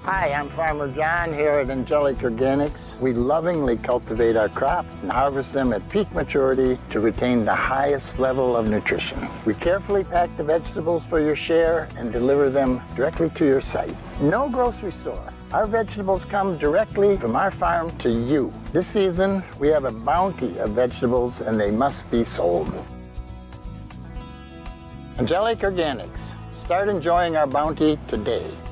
Hi, I'm Farmer John here at Angelic Organics. We lovingly cultivate our crops and harvest them at peak maturity to retain the highest level of nutrition. We carefully pack the vegetables for your share and deliver them directly to your site. No grocery store. Our vegetables come directly from our farm to you. This season, we have a bounty of vegetables and they must be sold. Angelic Organics. Start enjoying our bounty today.